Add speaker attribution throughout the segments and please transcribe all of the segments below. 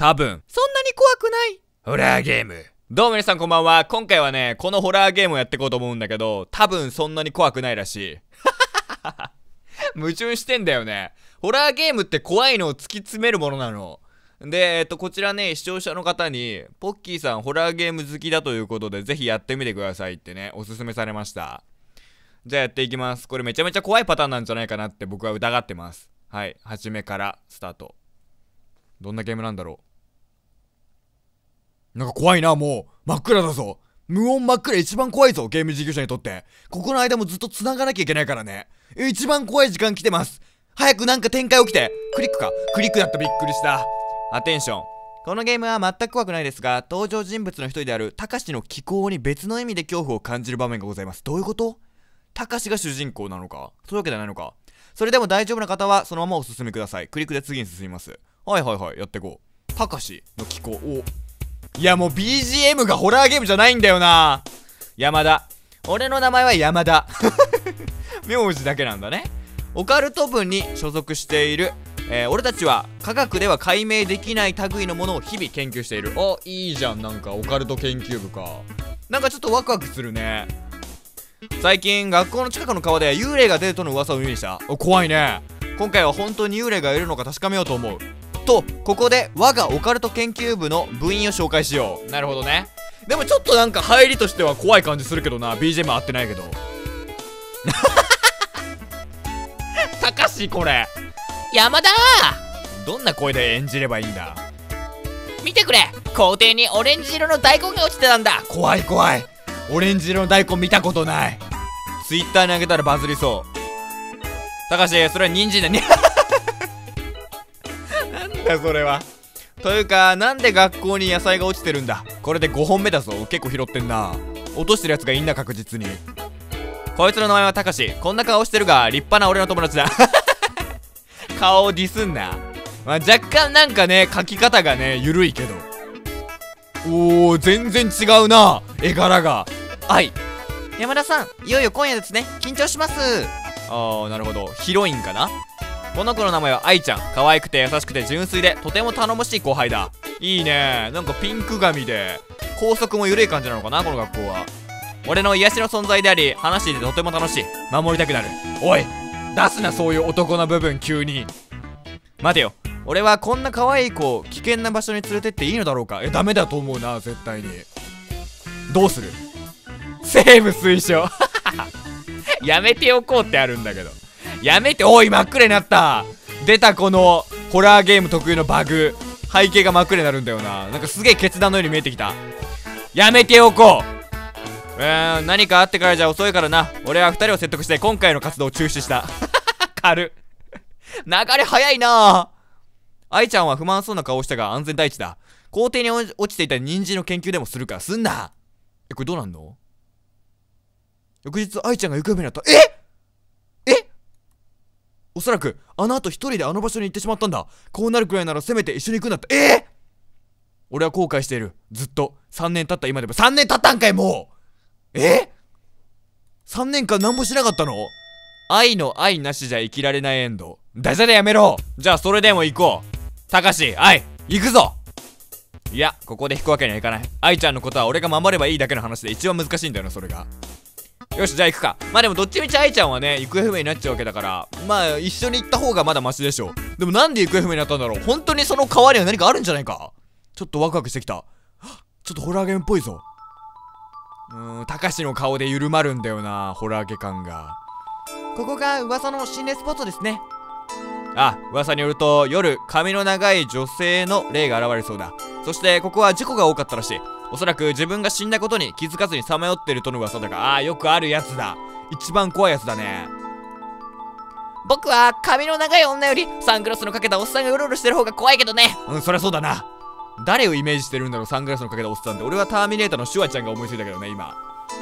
Speaker 1: 多分そんなに怖くないホラーゲーム。どうも皆さんこんばんは。今回はね、このホラーゲームをやっていこうと思うんだけど、多分そんなに怖くないらしい。矛盾してんだよね。ホラーゲームって怖いのを突き詰めるものなの。で、こちらね、視聴者の方に、ポッキーさんホラーゲーム好きだということで、ぜひやってみてくださいってね、おすすめされました。じゃあやっていきます。これめちゃめちゃ怖いパターンなんじゃないかなって僕は疑ってます。はい、初めからスタート。どんなゲームなんだろう。なんか怖いな、もう。真っ暗だぞ。無音真っ暗一番怖いぞ、ゲーム事業者にとって。ここの間もずっと繋がなきゃいけないからね。一番怖い時間来てます。早くなんか展開起きて。クリックか。クリックだった、びっくりした。アテンション。このゲームは全く怖くないですが、登場人物の一人であるタカシの気候に別の意味で恐怖を感じる場面がございます。どういうこと？タカシが主人公なのか？そういうわけじゃないのか。それでも大丈夫な方はそのままお進みください。クリックで次に進みます。はいはいはい、やっていこう。タカシの気候。お、いやもう BGM がホラーゲームじゃないんだよな。山田。俺の名前は山田。名字だけなんだね。オカルト部に所属している。俺たちは科学では解明できない類のものを日々研究している。あ、いいじゃん。なんかオカルト研究部か。なんかちょっとワクワクするね。最近学校の近くの川で幽霊が出るとの噂を耳にした。怖いね。今回は本当に幽霊がいるのか確かめようと思うと、ここで我がオカルト研究部の部員を紹介しよう。なるほどね。でもちょっとなんか入りとしては怖い感じするけどな。 BGM 合ってないけど。たかし、これ山田。どんな声で演じればいいんだ。見てくれ、校庭にオレンジ色の大根が落ちてたんだ。怖い怖い。オレンジ色の大根見たことない。ツイッターにあげたらバズりそう。たかし、それは人参だね。なんだそれは。というか、なんで学校に野菜が落ちてるんだ。これで5本目だぞ。結構拾ってんな。落としてるやつがいいんだ、確実に。こいつの名前はたかし。こんな顔してるが立派な俺の友達だ。顔をディスんな。まあ、若干なんかね、描き方がね、緩いけど。おー、全然違うな、絵柄が。山田さん、いよいよ今夜ですね。緊張します。あー、なるほど。ヒロインかな。この子の名前は愛ちゃん。可愛くて優しくて純粋でとても頼もしい後輩だ。いいね。なんかピンク髪で校則も緩い感じなのかな、この学校は。俺の癒しの存在であり、話していてとても楽しい。守りたくなる。おい、出すな、そういう男の部分急に。待てよ、俺はこんな可愛い子を危険な場所に連れてっていいのだろうか。ダメだと思うな、絶対に。どうする？セーブ推奨。やめておこうってあるんだけど。やめて。おい、真っ暗になった。出た、このホラーゲーム特有のバグ。背景が真っ暗になるんだよな。なんかすげえ決断のように見えてきた。やめておこう。何かあってからじゃ遅いからな。俺は2人を説得して今回の活動を中止した。軽っ。流れ早いな。愛ちゃんは不満そうな顔をしたが安全第一だ。校庭に落ちていた人参の研究でもするからすんな。これどうなんの？翌日愛ちゃんが行方不明になった。おそらくあの後一人であの場所に行ってしまったんだ。こうなるくらいならせめて一緒に行くんだった。俺は後悔している。ずっと。3年経った今でも。3年経ったんかい、もう。3年間何もしなかったの？愛の愛なしじゃ生きられないエンド。ダジャレやめろ。じゃあそれでも行こう。たかし、愛、行くぞ。いや、ここで引くわけにはいかない。愛ちゃんのことは俺が守ればいいだけの話で一番難しいんだよな、それが。よし、じゃあ行くか。まあでもどっちみち愛ちゃんはね、行方不明になっちゃうわけだから、まあ一緒に行った方がまだマシでしょ。でもなんで行方不明になったんだろう。本当にその代わりは何かあるんじゃないか。ちょっとワクワクしてきた。ちょっとホラーゲームっぽいぞ。たかしの顔で緩まるんだよな、ホラーゲ感が。ここが噂の心霊スポットですね。あ、噂によると夜髪の長い女性の霊が現れるそうだ。そしてここは事故が多かったらしい。おそらく自分が死んだことに気づかずにさまよってるとの噂だが、よくあるやつだ。一番怖いやつだね。僕は髪の長い女よりサングラスのかけたおっさんがうろうろしてる方が怖いけどね。そりゃそうだな。誰をイメージしてるんだろう、サングラスのかけたおっさんって。俺はターミネーターのシュワちゃんが思いついたけどね、今。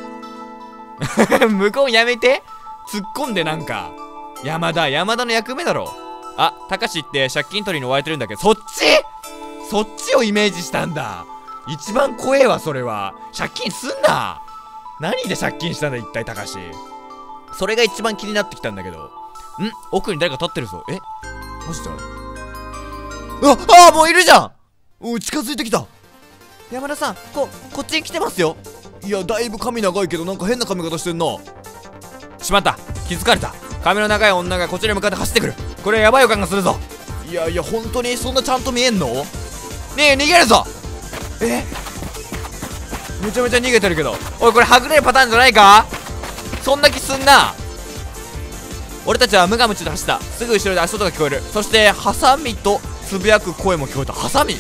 Speaker 1: 無言やめて。突っ込んでなんか。山田の役目だろ。たかしって借金取りに追われてるんだけど、そっちをイメージしたんだ。一番怖えわ、それは。借金すんな。何で借金したんだ、一体、たかし。それが一番気になってきたんだけど。奥に誰か立ってるぞ。マジで？もういるじゃん。 近づいてきた。山田さん、こっちに来てますよ。いや、だいぶ髪長いけどなんか変な髪型してんな。しまった、気づかれた。髪の長い女がこちらに向かって走ってくる。これやばい予感がするぞ。いやいや、本当にそんなちゃんと見えんの？ねえ、逃げるぞ。めちゃめちゃ逃げてるけど、おい、これはぐれるパターンじゃないか？そんな気すんな。俺たちは無我夢中で走った。すぐ後ろで足音が聞こえる。そしてハサミとつぶやく声も聞こえた。ハサミ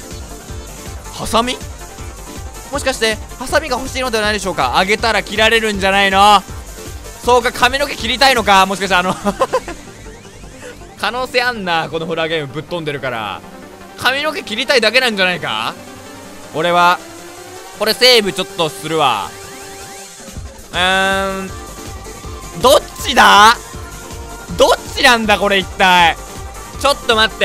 Speaker 1: もしかしてハサミが欲しいのではないでしょうか。あげたら切られるんじゃないの？そうか、髪の毛切りたいのか。もしかして可能性あんな。このホラーゲームぶっ飛んでるから髪の毛切りたいだけなんじゃないか。俺はこれセーブちょっとするわ。どっちだ？どっちなんだこれ一体。ちょっと待って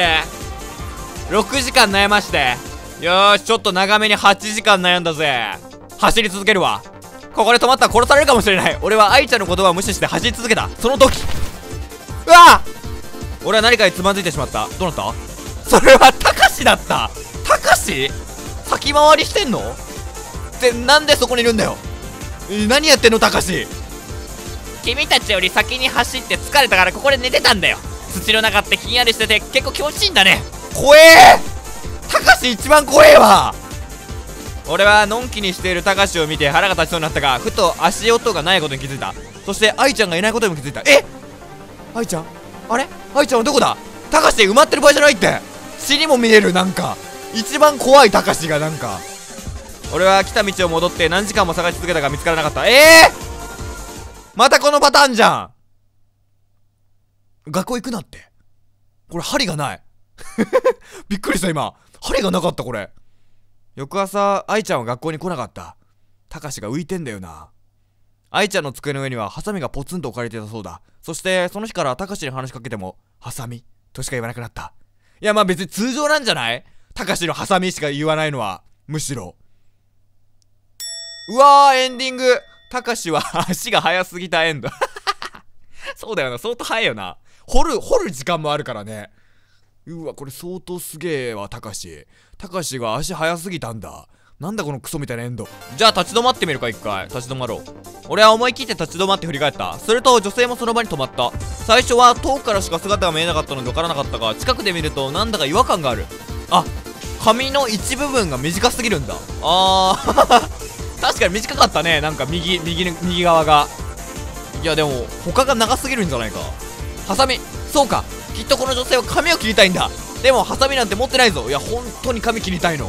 Speaker 1: 、6時間悩まして。よーし、ちょっと長めに8時間悩んだぜ。走り続けるわ。ここで止まったら殺されるかもしれない。俺は愛ちゃんの言葉を無視して走り続けた。その時、うわっ、俺は何かにつまずいてしまった。どうなった？それはたかしだった。たかし先回りしてんのってなんでそこにいるんだよ。何やってんのたかし。君たちより先に走って疲れたからここで寝てたんだよ。土の中ってひんやりしてて結構気持ちいいんだね。怖えー、たかし一番怖えわ。俺はのんきにしているたかしを見て腹が立ちそうになったが、ふと足音がないことに気づいた。そして愛ちゃんがいないことにも気づいた。愛ちゃん、あれ、愛ちゃんはどこだ。たかしで埋まってる場合じゃないって。死にも見える。なんか一番怖いたかしがなんか。俺は来た道を戻って何時間も探し続けたが見つからなかった。またこのパターンじゃん。学校行くなって。これ針がないびっくりした今。針がなかった。これ翌朝愛ちゃんは学校に来なかった。たかしが浮いてんだよな。愛ちゃんの机の上にはハサミがポツンと置かれていたそうだ。そしてその日からたかしに話しかけてもハサミとしか言わなくなった。いや、まあ別に通常なんじゃない？たかしのハサミしか言わないのは。むしろうわー、エンディング。たかしは足が速すぎたエンドそうだよな、相当速いよな。掘る時間もあるからね。うわ、これ相当すげえわ。たかしが足速すぎたんだ。なんだこのクソみたいなエンド。じゃあ立ち止まってみるか。一回立ち止まろう。俺は思い切って立ち止まって振り返った。すると女性もその場に止まった。最初は遠くからしか姿が見えなかったので分からなかったが、近くで見るとなんだか違和感がある。あ、髪の一部分が短すぎるんだ。確かに短かったね。なんか右側が。いやでも他が長すぎるんじゃないか。ハサミ、そうか、きっとこの女性は髪を切りたいんだ。でもハサミなんて持ってないぞ。いや、本当に髪切りたいの？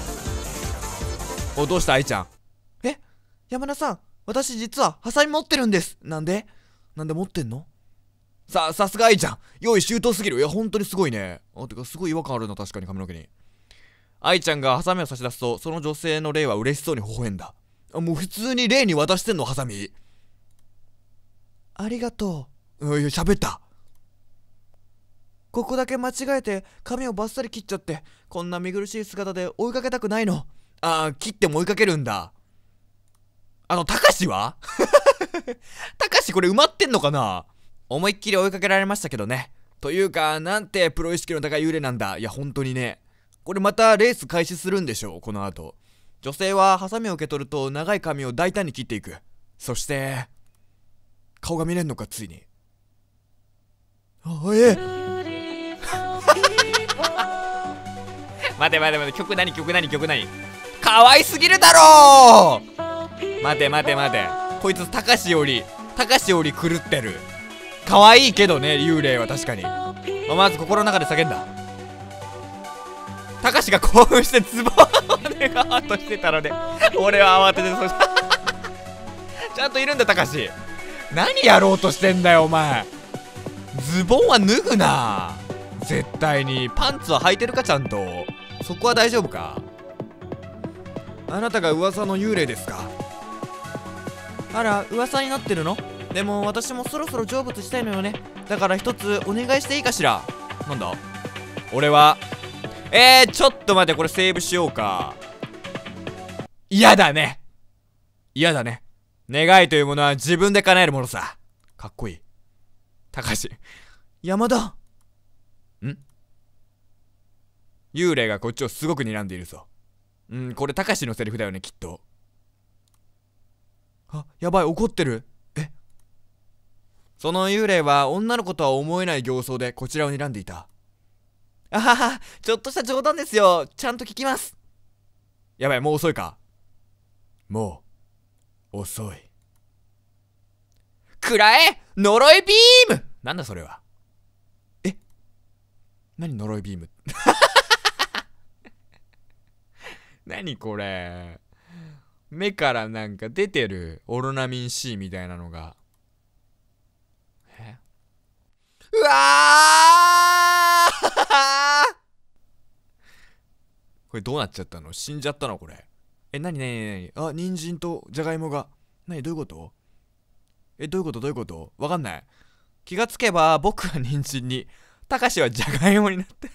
Speaker 1: どうした愛ちゃん。山田さん、私実はハサミ持ってるんです。なんで持ってんの？さすが愛ちゃん、用意周到すぎる。いや、本当にすごいね。てかすごい違和感あるな、確かに髪の毛に。愛ちゃんがハサミを差し出すと、その女性のレイは嬉しそうに微笑んだ。もう普通にレイに渡してんの、ハサミ。ありがとう。いや、喋った。ここだけ間違えて髪をバッサリ切っちゃって、こんな見苦しい姿で追いかけたくないの。切っても追いかけるんだ。たかしはたかしこれ埋まってんのかな。思いっきり追いかけられましたけどね。というか、なんてプロ意識の高い幽霊なんだ。いや、本当にね。これまたレース開始するんでしょう、この後。女性はハサミを受け取ると長い髪を大胆に切っていく。そして顔が見れんのか、ついに。待て、曲何可愛すぎるだろう。待て、こいつたかしより狂ってる。可愛いけどね、幽霊は確かに。まず心の中で叫んだ。たかしが興奮してズボンを脱がおうとしてたので、俺は慌ててちゃんといるんだ、たかし。何やろうとしてんだよ、お前。ズボンは脱ぐな、絶対に。パンツは履いてるか、ちゃんと。そこは大丈夫か。あなたが噂の幽霊ですか。あら、噂になってるの？でも私もそろそろ成仏したいのよね。だから一つお願いしていいかしら。なんだ俺は。ちょっと待って、これセーブしようか。嫌だね。願いというものは自分で叶えるものさ。かっこいい。たかし。山田。 幽霊がこっちをすごく睨んでいるぞ。これたかしのセリフだよね、きっと。あ、やばい、怒ってる。その幽霊は女の子とは思えない形相でこちらを睨んでいた。あはは、ちょっとした冗談ですよ。ちゃんと聞きます。やばい、もう遅いか。もう遅い。くらえ呪いビーム。なんだそれは。何呪いビーム何これ。目からなんか出てるオロナミン C みたいなのが。うわーこれどうなっちゃったの？死んじゃったのこれ。なにあ、人参とじゃがいもが。どういうこと？どういうことわかんない。気がつけば僕は人参に、たかしはじゃがいもになって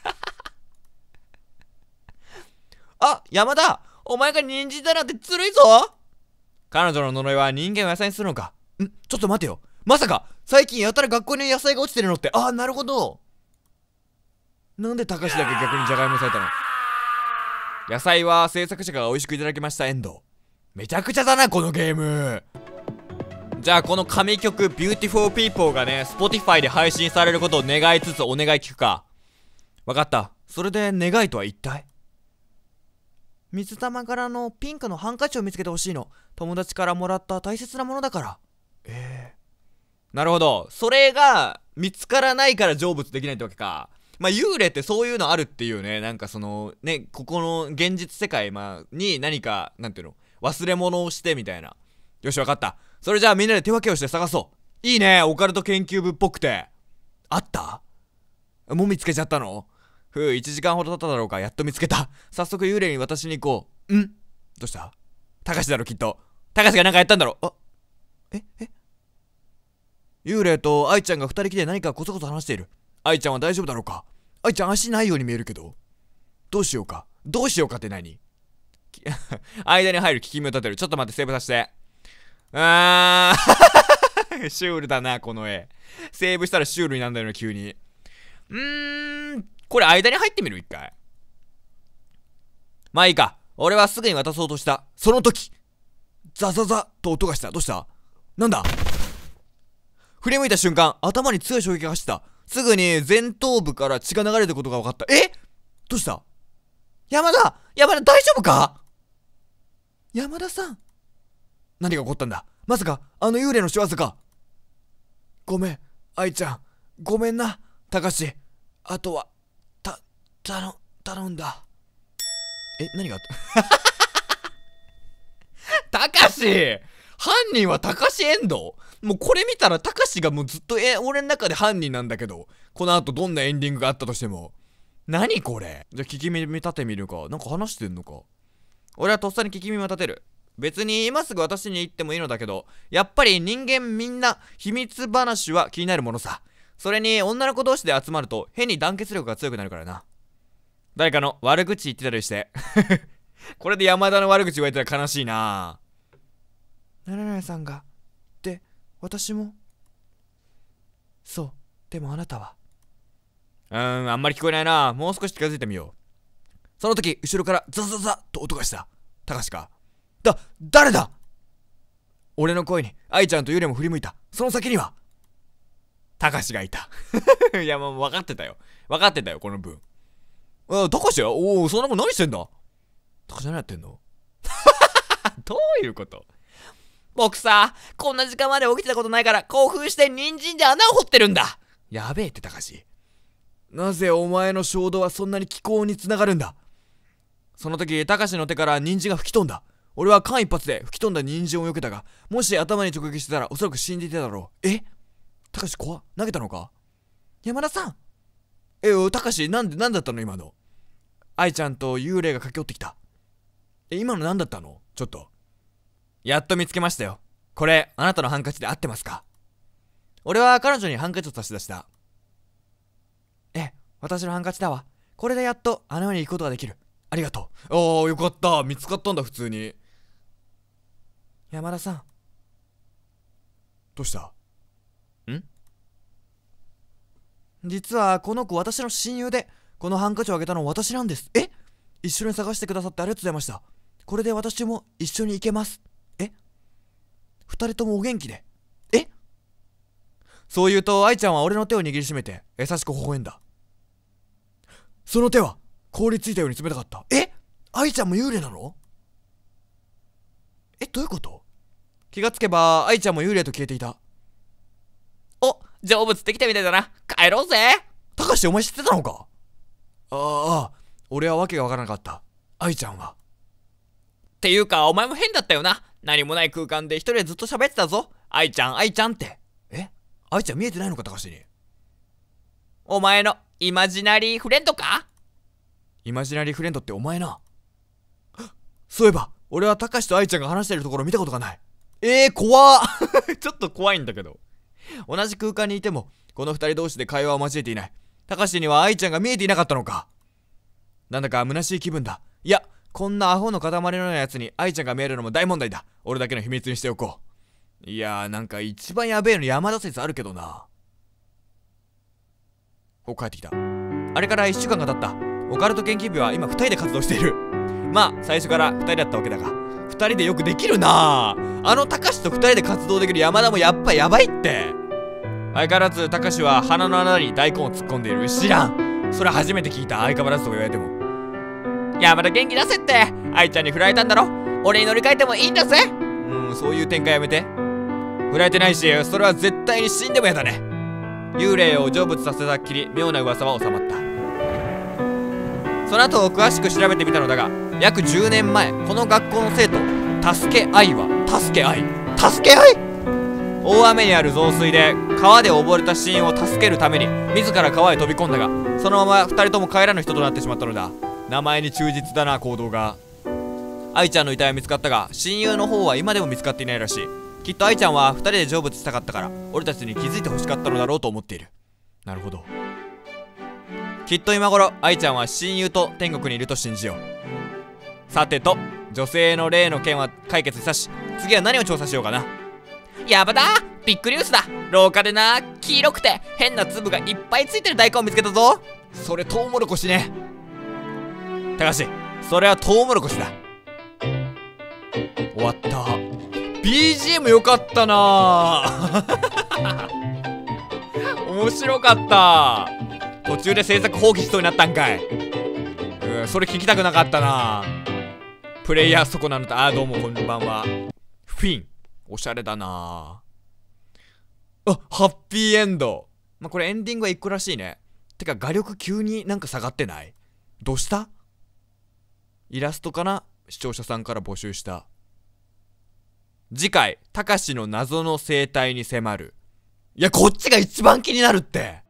Speaker 1: あ、山田、お前が人参だなんてずるいぞ。彼女の呪いは人間を野菜にするのか。ちょっと待てよ。まさか最近やたら学校に野菜が落ちてるのって。あ、なるほど。なんでたかしだけ逆にじゃがいもされたの？野菜は制作者が美味しくいただきました。エンド。めちゃくちゃだなこのゲーム。じゃあこの神曲 Beautiful People がね Spotify で配信されることを願いつつお願い聞くか。わかった。それで願いとは一体？水玉柄のピンクのハンカチを見つけてほしいの。友達からもらった大切なものだから。なるほど。それが見つからないから成仏できないってわけか。まあ幽霊ってそういうのあるっていうね。なんかそのね、ここの現実世界に何かなんていうの忘れ物をしてみたいな。よしわかった。それじゃあみんなで手分けをして探そう。いいね、オカルト研究部っぽくて。あった？もう見つけちゃったの？1時間ほど経っただろうか。やっと見つけた。早速幽霊に渡しに行こう。どうした？たかしだろきっと。たかしがなんかやったんだろ。幽霊と愛ちゃんが二人きりで何かこそこそ話している。愛ちゃんは大丈夫だろうか。愛ちゃん足ないように見えるけど。どうしようかって何間に入る聞き目を立てる。ちょっと待って、セーブさせて。シュールだなこの絵。セーブしたらシュールになんだよな急に。これ間に入ってみる一回。まあいいか。俺はすぐに渡そうとした。その時ザザザと音がした。どうした？なんだ？振り向いた瞬間、頭に強い衝撃が走った。すぐに前頭部から血が流れてることが分かった。どうした？山田大丈夫か？山田さん、何が起こったんだ？まさかあの幽霊の仕業か？ごめん愛ちゃん、ごめんなたかし、あとは頼んだ。何があったたかし、犯人はたかしエンド？もうこれ見たらたかしがもうずっと俺の中で犯人なんだけど、この後どんなエンディングがあったとしても。何これ？じゃあ聞き耳立てみるか。なんか話してんのか。俺はとっさに聞き耳を立てる。別に今すぐ私に言ってもいいのだけど、やっぱり人間みんな秘密話は気になるものさ。それに女の子同士で集まると変に団結力が強くなるからな。誰かの悪口言ってたりしてこれで山田の悪口言われたら悲しいな。なななさんがで、私もそう。でもあなたはあんまり聞こえないな。もう少し近づいてみよう。その時後ろからザザザと音がした。たかしか。誰だ？俺の声に愛ちゃんと幽霊も振り向いた。その先にはたかしがいたいやもう分かってたよこの分。たかしや、そんなもん何してんだ？たかし何やってんのどういうこと？僕さ、こんな時間まで起きてたことないから興奮して人参で穴を掘ってるんだ。やべえってたかし。なぜお前の衝動はそんなに気候につながるんだ？その時たかしの手から人参が吹き飛んだ。俺は間一髪で吹き飛んだ人参を避けたが、もし頭に直撃してたらおそらく死んでいただろう。たかし怖っ。投げたのか？山田さん。たかし、なんだったの今の。愛ちゃんと幽霊が駆け寄ってきた。今の何だったの？ちょっと。やっと見つけましたよ。これあなたのハンカチで合ってますか？俺は彼女にハンカチを差し出した。私のハンカチだわ。これでやっとあの世に行くことができる。ありがとう。よかった。見つかったんだ普通に。山田さん。どうした？実はこの子私の親友で、 このハンカチをあげたのは私なんです。一緒に探してくださってありがとうございました。これで私も一緒に行けます。二人ともお元気で。そう言うと愛ちゃんは俺の手を握りしめて優しく微笑んだ。その手は凍りついたように冷たかった。愛ちゃんも幽霊なの？どういうこと？気がつけば愛ちゃんも幽霊と消えていた。
Speaker 2: お、成仏できたみたいだな。帰ろうぜ。
Speaker 1: たかし、お前知ってたのか？俺はわけがわからなかった。愛ちゃんは。
Speaker 2: っていうか、お前も変だったよな。何もない空間で一人でずっと喋ってたぞ。愛ちゃん、愛ちゃんって。
Speaker 1: 愛ちゃん見えてないのか、たかしに。
Speaker 2: お前のイマジナリーフレンドか？
Speaker 1: イマジナリーフレンドってお前な。そういえば、俺はたかしと愛ちゃんが話しているところを見たことがない。怖っちょっと怖いんだけど。同じ空間にいても、この二人同士で会話を交えていない。たかしには愛ちゃんが見えていなかったのか。なんだか虚しい気分だ。いや、こんなアホの塊のようなやつに愛ちゃんが見えるのも大問題だ。俺だけの秘密にしておこう。いやー、なんか一番やべえの山田説あるけどな。帰ってきた。あれから1週間が経った。オカルト研究部は今2人で活動している。まあ最初から2人だったわけだが、2人でよくできるなぁ。あのたかしと2人で活動できる山田もやっぱやばいって。相変わらずたかしは鼻の穴に大根を突っ込んでいる。知らん。それ初めて聞いた。相変わらずとか言われても。
Speaker 2: 山田元気出せって。愛ちゃんに振られたんだろ。俺に乗り換えてもいいんだぜ。
Speaker 1: そういう展開やめて。振られてないし、それは絶対に死んでもやだね。幽霊を成仏させたっきり妙な噂は収まった。その後詳しく調べてみたのだが、約10年前、この学校の生徒助け合い大雨にある増水で川で溺れた死因を助けるために自ら川へ飛び込んだが、そのまま2人とも帰らぬ人となってしまったのだ。名前に忠実だな、行動が。愛ちゃんの遺体は見つかったが、親友の方は今でも見つかっていないらしい。きっと愛ちゃんは2人で成仏したかったから俺たちに気づいてほしかったのだろうと思っている。なるほど。きっと今頃愛ちゃんは親友と天国にいると信じよう。さてと、女性の霊の件は解決したし、次は何を調査しようかな。
Speaker 2: やばだ、ビッグニュースだ。廊下でな、黄色くて変な粒がいっぱいついてる大根を見つけたぞ。
Speaker 1: それトウモロコシね。たかし、それはトウモロコシだ。終わった。BGM 良かったな面白かった。途中で制作放棄しそうになったんかい。それ聞きたくなかったな。プレイヤーそこなのと、どうもこんばんは。フィン、おしゃれだな。ハッピーエンド。これエンディングは1個らしいね。てか画力急になんか下がってない？どうした？イラストかな？視聴者さんから募集した。次回、たかしの謎の生態に迫る。いや、こっちが一番気になるって。